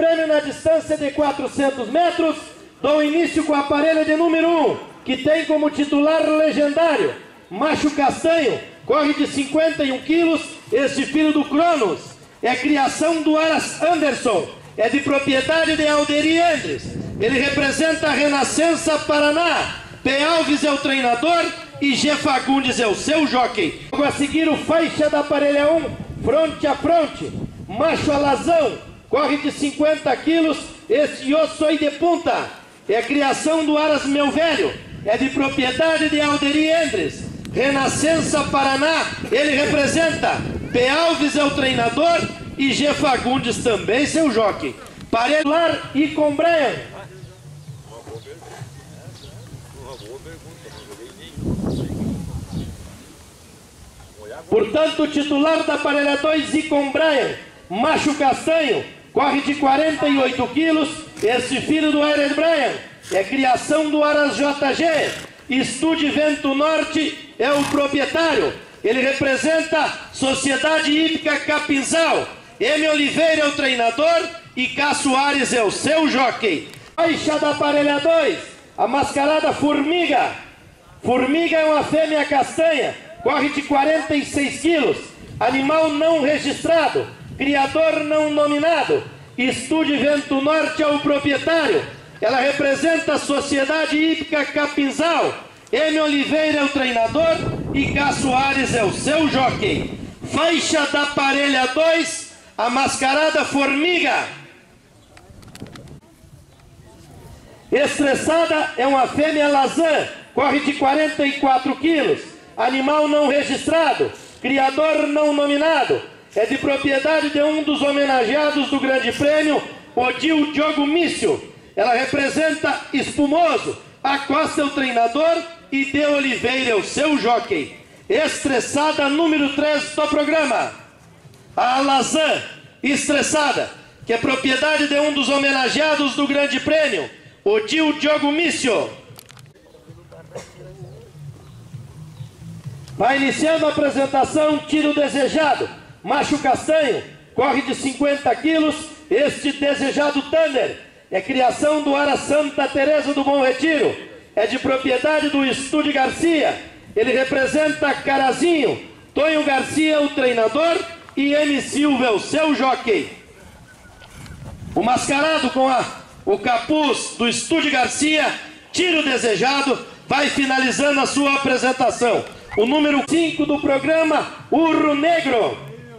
prêmio na distância de 400 metros. Dou início com a parelha de número 1, que tem como titular legendário Macho Castanho, corre de 51 quilos, este filho do Cronos. É criação do Aras Anderson, é de propriedade de Alderi Andres. Ele representa a Renascença Paraná. P. Alves é o treinador e G. Fagundes é o seu jockey. Logo a seguir o faixa da parelha 1, fronte a fronte, Macho Alazão, corre de 50 quilos, este Eu Sou de Punta. É criação do Aras Meu Velho, é de propriedade de Alderi Andres. Renascença Paraná, ele representa. P. Alves é o treinador e G. Fagundes também seu jockey. Parelha e com Brian. Portanto, o titular da parelha 2, Icon Brian, Macho Castanho, corre de 48 quilos, esse filho do Iron Brian, é criação do Aras JG, Estúdio Vento Norte é o proprietário, ele representa Sociedade Hípica Capinzal, M. Oliveira é o treinador e Cá Soares é o seu jockey. Faixa da parelha 2, a mascarada Formiga. Formiga é uma fêmea castanha, corre de 46 quilos, animal não registrado, criador não nominado, Estúdio Vento Norte é o proprietário, ela representa a Sociedade Hípica Capinzal, M. Oliveira é o treinador e Cá Soares é o seu jockey. Faixa da parelha 2, a mascarada Formiga. Estressada é uma fêmea Lazan, corre de 44 quilos, animal não registrado, criador não nominado, é de propriedade de um dos homenageados do Grande Prêmio, Odil Diogo Mício. Ela representa Espumoso, Acosta é o treinador e De Oliveira é o seu jockey. Estressada número 3 do programa, a Alazan Estressada, que é propriedade de um dos homenageados do Grande Prêmio, Odil Diogo Mício. Vai iniciando a apresentação, Tiro Desejado, Macho Castanho, corre de 50 quilos, este Desejado Thunder, é criação do Ara Santa Teresa do Bom Retiro, é de propriedade do Estúdio Garcia, ele representa Carazinho, Tonho Garcia o treinador e M. Silva é o seu jockey. O mascarado com o capuz do Estúdio Garcia, Tiro Desejado, vai finalizando a sua apresentação. O número 5 do programa, Urro Negro.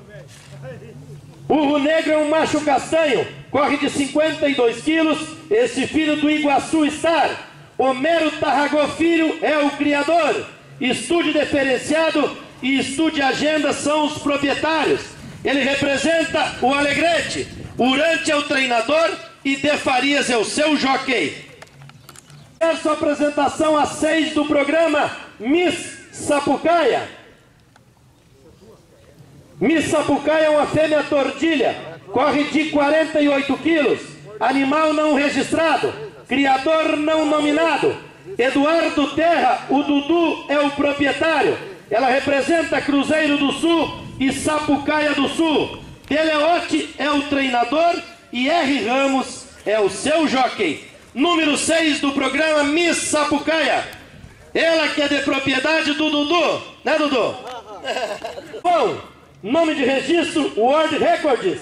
Urro Negro é um macho castanho, corre de 52 quilos, esse filho do Iguaçu Star. Homero Tarragó Filho é o criador. Estúdio Diferenciado e Estúdio Agenda são os proprietários. Ele representa o Alegrete. Urante é o treinador e De Farias é o seu jockey. Sua apresentação a 6 do programa, Miss Sapucaia. Miss Sapucaia é uma fêmea tordilha, corre de 48 quilos, animal não registrado, criador não nominado. Eduardo Terra, o Dudu é o proprietário, ela representa Cruzeiro do Sul e Sapucaia do Sul. Teleote é o treinador e R. Ramos é o seu jockey. Número 6 do programa, Miss Sapucaia. Ela que é de propriedade do Dudu, né, Dudu? Bom, nome de registro, World Records.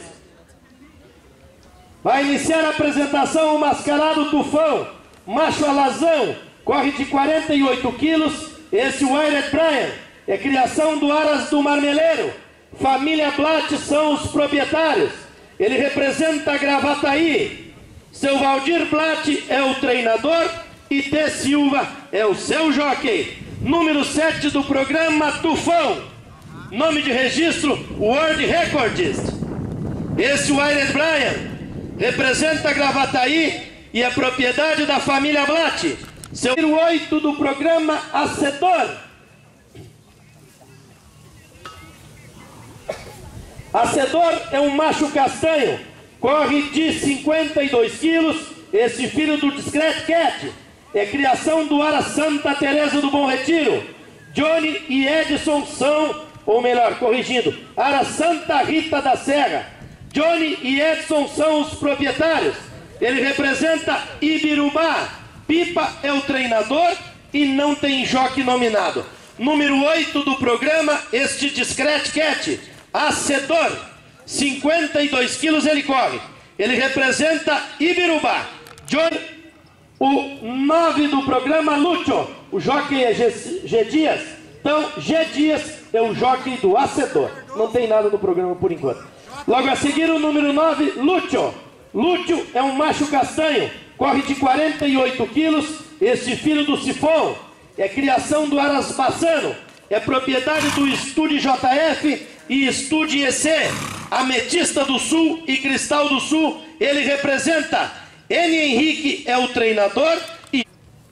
Vai iniciar a apresentação o mascarado Tufão, Macho Alazão, corre de 48 quilos, esse Wired Brian, é criação do Aras do Marmeleiro, família Blatt são os proprietários, ele representa Gravataí, seu Valdir Blatt é o treinador e T. Silva é o seu jockey. Número 7 do programa, Tufão, nome de registro, World Records. Esse Wired Brian representa Gravataí e é propriedade da família Blatt. Seu número 8 do programa, Acedor. Acedor é um macho castanho, corre de 52 quilos, esse filho do Discreet Cat, é criação do Ara Santa Teresa do Bom Retiro. Johnny e Edson são, ou melhor, corrigindo, Ara Santa Rita da Serra. Johnny e Edson são os proprietários. Ele representa Ibirubá. Pipa é o treinador e não tem jockey nominado. Número 8 do programa, este Discret Cat, Acedor, 52 quilos ele corre. Ele representa Ibirubá. Johnny, o 9 do programa, Lúcio, o jockey é G Dias. Então, G Dias é o jockey do Acedor. Não tem nada no programa por enquanto. Logo a seguir, o número 9, Lúcio. Lúcio é um macho castanho, corre de 48 quilos. Este filho do Sifon é criação do Aras Bassano, é propriedade do Estúdio JF e Estúdio EC, Ametista do Sul e Cristal do Sul. Ele representa N. Henrique, é o treinador. E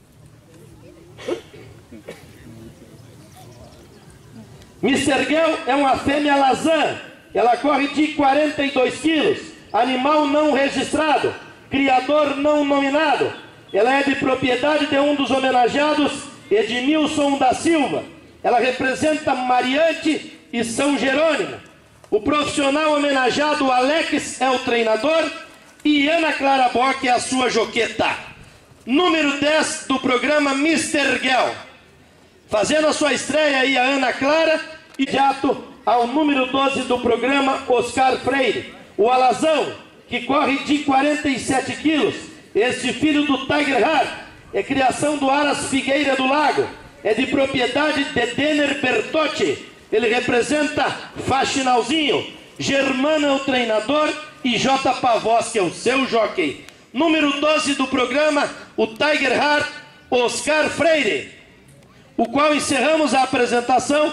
Mr. Girl é uma fêmea Lazan, ela corre de 42 quilos, animal não registrado, criador não nominado. Ela é de propriedade de um dos homenageados, Edmilson da Silva. Ela representa Mariante e São Jerônimo. O profissional homenageado, Alex, é o treinador e Ana Clara Bock é a sua joqueta. Número 10 do programa, Mr. Girl. Fazendo a sua estreia aí a Ana Clara, e imediato ao número 12 do programa, Oscar Freire. O alazão, que corre de 47 quilos, este filho do Tiger Heart, é criação do Aras Figueira do Lago, é de propriedade de Denner Bertotti. Ele representa Faxinalzinho. Germano é o treinador e J. Pavós, que é o seu jockey. Número 12 do programa, o Tiger Heart, Oscar Freire, o qual encerramos a apresentação.